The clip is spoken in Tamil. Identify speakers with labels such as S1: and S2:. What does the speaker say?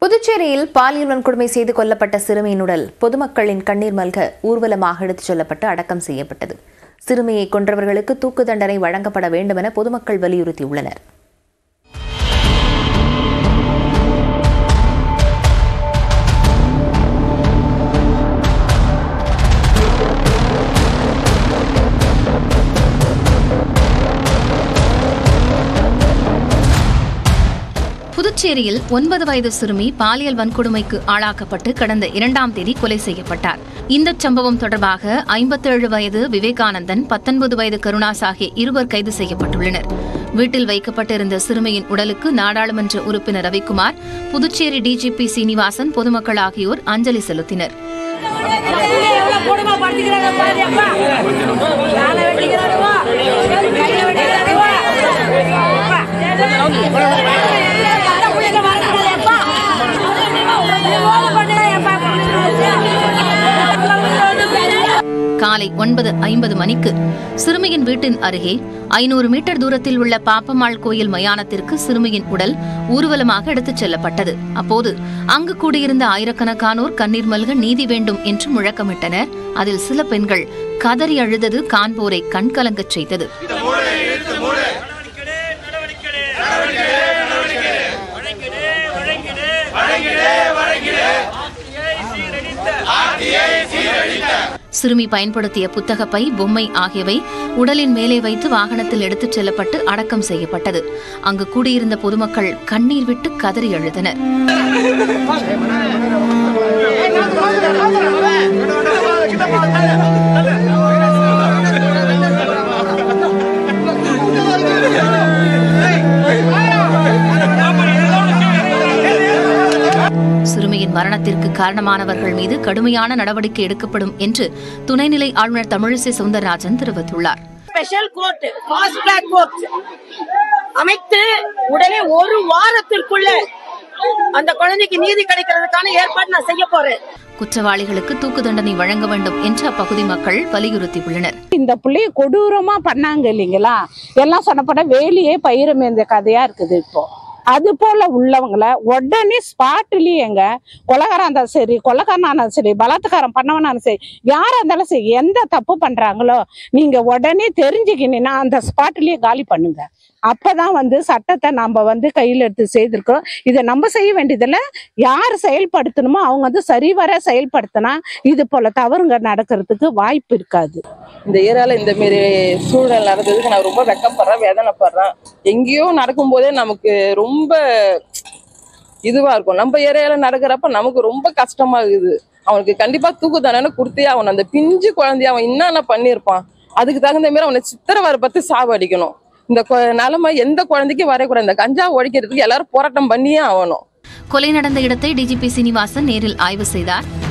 S1: புதுச்சேரியில் பாலியல் வன்கொடுமை செய்து கொல்லப்பட்ட சிறுமியின் உடல் பொதுமக்களின் கண்ணீர் மல்க ஊர்வலமாக எடுத்துச் செல்லப்பட்டு அடக்கம் செய்யப்பட்டது. சிறுமியை கொன்றவர்களுக்கு தூக்கு தண்டனை வழங்கப்பட வேண்டும் என பொதுமக்கள் வலியுறுத்தியுள்ளனர்.
S2: புதுச்சேரியில் 9 வயது சிறுமி பாலியல் வன்கொடுமைக்கு ஆளாக்கப்பட்டு கடந்த 2ஆம் தேதி கொலை செய்யப்பட்டார். இந்த சம்பவம் தொடர்பாக 57 வயது விவேகானந்தன், 19 வயது கருணாஸ் ஆகிய இருவர் கைது செய்யப்பட்டுள்ளனர். வீட்டில் வைக்கப்பட்டிருந்த சிறுமியின் உடலுக்கு நாடாளுமன்ற உறுப்பினர் ரவிக்குமார், புதுச்சேரி டிஜிபி சீனிவாசன், பொதுமக்கள் ஆகியோர் அஞ்சலி செலுத்தினர். காலை 9:50 மணிக்கு சிறுமியின் வீட்டின் அருகே 500 மீட்டர் தூரத்தில் உள்ள பாப்பம்மாள் கோயில் மயானத்திற்கு சிறுமியின் உடல் ஊர்வலமாக எடுத்துச் செல்லப்பட்டது. அப்போது அங்கு கூடியிருந்த ஆயிரக்கணக்கானோர் கண்ணீர் மல்க நீதி வேண்டும் என்று முழக்கமிட்டனர். அதில் சில பெண்கள் கதறி அழுதது காண்போரை கண்கலங்கச் செய்தது. சிறுமி பயன்படுத்திய புத்தகப்பை, பொம்மை ஆகியவை உடலின் மேலே வைத்து வாகனத்தில் எடுத்துச் செல்லப்பட்டு அடக்கம் செய்யப்பட்டது. அங்கு கூடியிருந்த பொதுமக்கள் கண்ணீர் விட்டு கதறி அழுதனர். சிறுமியின் மரணத்திற்கு காரணமானவர்கள் மீது கடுமையான நடவடிக்கை எடுக்கப்படும் என்று துணைநிலை ஆளுநர் தமிழிசை சவுந்தரராஜன் தெரிவித்துள்ளார்.
S3: Special court, fast track court அமைத்து உடனே ஒரு வாரத்திற்குள்ள அந்த குழந்தைக்கு நீதி கிடைக்கிறதுக்கான ஏற்பாடு நான் செய்ய போறேன்.
S2: குற்றவாளிகளுக்கு தூக்கு தண்டனை வழங்க வேண்டும் என்று அப்பகுதி மக்கள் வலியுறுத்தியுள்ளனர்.
S4: இந்த பிள்ளைய கொடூரமா பண்ணாங்க இல்லைங்களா, எல்லாம் சொன்னப்பட வேலியே பயிரும் இந்த கதையா இருக்குது. இப்போ அது போல உள்ளவங்களை உடனே ஸ்பாட்லயேங்க, கொலகாரம் இருந்தாலும் சரி, கொள்ளக்காரனாலும் சரி, பலாத்காரம் பண்ணவனாலும் சரி, யாரா இருந்தாலும் சரி, எந்த தப்பு பண்றாங்களோ நீங்க உடனே தெரிஞ்சுக்கினீங்கன்னா அந்த ஸ்பாட்லயே காலி பண்ணுங்க. அப்பதான் சட்டத்தை நம்ம கையில் எடுத்து செய்திருக்கிறோம். இதை நம்ம செய்ய வேண்டியதில்ல, யார் செயல்படுத்தணுமோ அவங்க சரிவர செயல்படுத்தினா இது போல தவறுங்க நடக்கிறதுக்கு வாய்ப்பு இருக்காது.
S5: இந்த ஏரியால இந்த மாரி சூழ்நிலை நடந்ததுக்கு நான் ரொம்ப வெக்கப்படுறேன், வேதனைப்படுறேன். எங்கேயோ நடக்கும் போதே நமக்கு ரொம்ப இதுவா இருக்கும். நம்ம ஏரியால நடக்கிறப்ப நமக்கு ரொம்ப கஷ்டமா இருக்குது. அவனுக்கு கண்டிப்பா தூக்கு தண்டனை கொடுத்தே அவன், அந்த பிஞ்சு குழந்தைய அவன் என்னென்ன பண்ணியிருப்பான், அதுக்கு தகுந்த மாதிரி அவனை சித்திரவதை பத்தி சாவடிக்கணும். இந்த நிலைமை எந்த குழந்தைக்கும் வரக்கூடாது. இந்த கஞ்சா ஒழிக்கிறதுக்கு எல்லாரும் போராட்டம் பண்ணியே ஆகணும்.
S2: கொலை நடந்த இடத்தை டிஜிபி சீனிவாசன் நேரில் ஆய்வு செய்தார்.